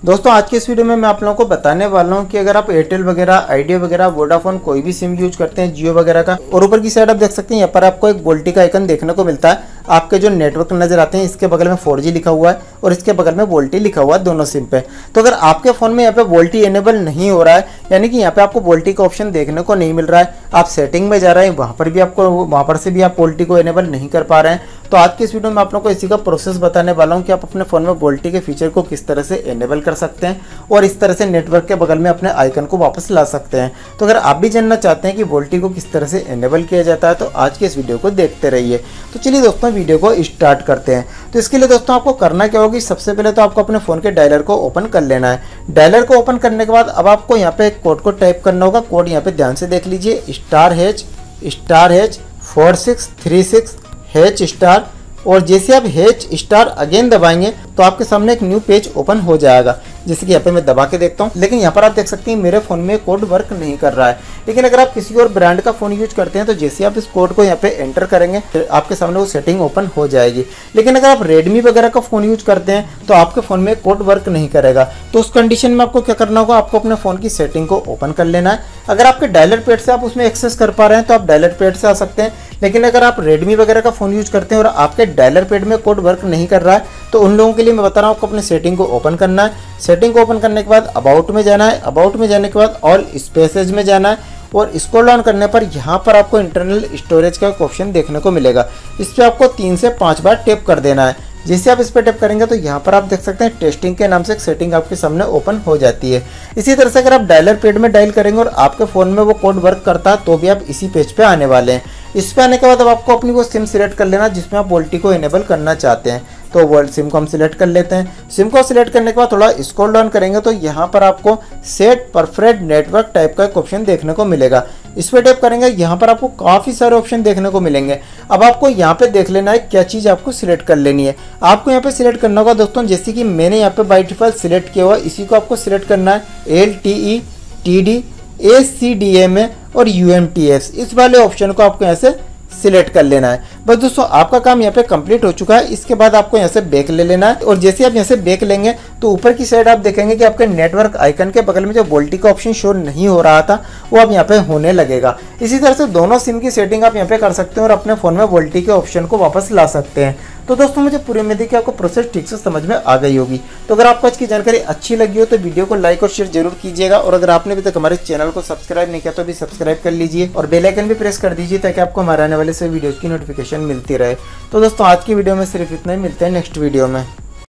दोस्तों आज के इस वीडियो में मैं आप लोगों को बताने वाला हूं कि अगर आप एयरटेल वगैरह, आइडिया वगैरह, वोडाफोन कोई भी सिम यूज करते हैं, जियो वगैरह का, और ऊपर की साइड आप देख सकते हैं यहाँ पर आपको एक वोल्टी का आइकन देखने को मिलता है। आपके जो नेटवर्क नजर आते हैं इसके बगल में 4G लिखा हुआ है और इसके बगल में वोल्टी लिखा हुआ है दोनों सिम पे। तो अगर आपके फोन में यहाँ पे वोल्टी एनेबल नहीं हो रहा है, यानी कि यहाँ पे आपको वोल्टी का ऑप्शन देखने को नहीं मिल रहा है, आप सेटिंग में जा रहे हैं वहाँ पर से भी आप वोल्टी को एनेबल नहीं कर पा रहे हैं, तो आज के इस वीडियो में आप लोगों को इसी का प्रोसेस बताने वाला हूँ कि आप अपने फोन में वोल्टी के फीचर को किस तरह से एनेबल कर सकते हैं और इस तरह से नेटवर्क के बगल में अपने आइकन को वापस ला सकते हैं। तो अगर आप भी जानना चाहते हैं कि वोल्टी को किस तरह से एनेबल किया जाता है तो आज के इस वीडियो को देखते रहिए। तो चलिए दोस्तों वीडियो को स्टार्ट करते हैं। तो इसके लिए दोस्तों आपको करना क्या होगी, सबसे पहले तो आपको अपने फोन के डायलर को ओपन कर लेना है। डायलर को ओपन करने के बाद अब आपको यहाँ पे एक कोड को टाइप करना होगा। कोड यहाँ पे ध्यान से देख लीजिए, ***4636#, और जैसे आप # अगेन दबाएंगे तो आपके सामने एक न्यू पेज ओपन हो जाएगा। जैसे कि यहाँ पे मैं दबा के देखता हूँ, लेकिन यहाँ पर आप देख सकते हैं मेरे फोन में कोड वर्क नहीं कर रहा है। लेकिन अगर आप किसी और ब्रांड का फोन यूज करते हैं तो जैसे आप इस कोड को यहाँ पे एंटर करेंगे आपके सामने वो सेटिंग ओपन हो जाएगी। लेकिन अगर आप रेडमी वगैरह का फोन यूज करते हैं तो आपके फोन में कोड वर्क नहीं करेगा। तो उस कंडीशन में आपको क्या करना होगा, आपको अपने फोन की सेटिंग को ओपन कर लेना है। अगर आपके डायलर पैड से आप उसमें एक्सेस कर पा रहे हैं तो आप डायलर पैड से आ सकते हैं। लेकिन अगर आप रेडमी वगैरह का फोन यूज करते हैं और आपके डायलर पैड में कोड वर्क नहीं कर रहा है तो उन लोगों के लिए मैं बता रहा हूँ आपको अपने सेटिंग को ओपन करना है। सेटिंग को ओपन करने के बाद अबाउट में जाना है। अबाउट में जाने के बाद ऑल स्पेसेज में जाना है और स्क्रॉल डाउन करने पर यहाँ पर आपको इंटरनल स्टोरेज का एक ऑप्शन देखने को मिलेगा। इस पर आपको 3 से 5 बार टैप कर देना है। जैसे आप इस पर टैप करेंगे तो यहाँ पर आप देख सकते हैं टेस्टिंग के नाम से एक सेटिंग आपके सामने ओपन हो जाती है। इसी तरह से अगर आप डायलर पैड में डायल करेंगे और आपके फ़ोन में वो कोड वर्क करता है तो भी आप इसी पेज पे आने वाले हैं। इस पे आने के बाद अब आपको अपनी वो सिम सिलेक्ट कर लेना जिसमें आप वोल्टी को इनेबल करना चाहते हैं। तो वो सिम को हम सिलेक्ट कर लेते हैं। सिम को सिलेक्ट करने के बाद थोड़ा स्क्रॉल डाउन करेंगे तो यहाँ पर आपको सेट परफेक्ट नेटवर्क टाइप का एक ऑप्शन देखने को मिलेगा। इस पर टैप करेंगे, यहाँ पर आपको काफ़ी सारे ऑप्शन देखने को मिलेंगे। अब आपको यहाँ पे देख लेना है क्या चीज़ आपको सिलेक्ट कर लेनी है। आपको यहाँ पे सिलेक्ट करना होगा दोस्तों, जैसे कि मैंने यहाँ पे बाय डिफॉल्ट सिलेक्ट किया हुआ, इसी को आपको सिलेक्ट करना है। LTE, TD, ACDMA और UMTS, इस वाले ऑप्शन को आपको यहाँ से सिलेक्ट कर लेना है। बस दोस्तों आपका काम यहाँ पे कंप्लीट हो चुका है। इसके बाद आपको यहाँ से बैक ले लेना है और जैसे आप यहाँ से बैक लेंगे तो ऊपर की साइड आप देखेंगे कि आपके नेटवर्क आइकन के बगल में जो वोल्टी का ऑप्शन शो नहीं हो रहा था वो अब यहाँ पे होने लगेगा। इसी तरह से दोनों सिम की सेटिंग आप यहाँ पे कर सकते हैं और अपने फोन में वोल्टी के ऑप्शन को वापस ला सकते हैं। तो दोस्तों मुझे पूरी उम्मीद है कि आपको प्रोसेस ठीक से समझ में आ गई होगी। तो अगर आपको आज की जानकारी अच्छी लगी हो तो वीडियो को लाइक और शेयर जरूर कीजिएगा, और अगर आपने अभी तक हमारे चैनल को सब्सक्राइब नहीं किया तो भी सब्सक्राइब कर लीजिए और बेल आइकन भी प्रेस कर दीजिए ताकि आपको हमारे आने वाले से वीडियोज़ की नोटिफिकेशन मिलती रहे। तो दोस्तों आज की वीडियो में सिर्फ इतना ही, मिलते हैं नेक्स्ट वीडियो में।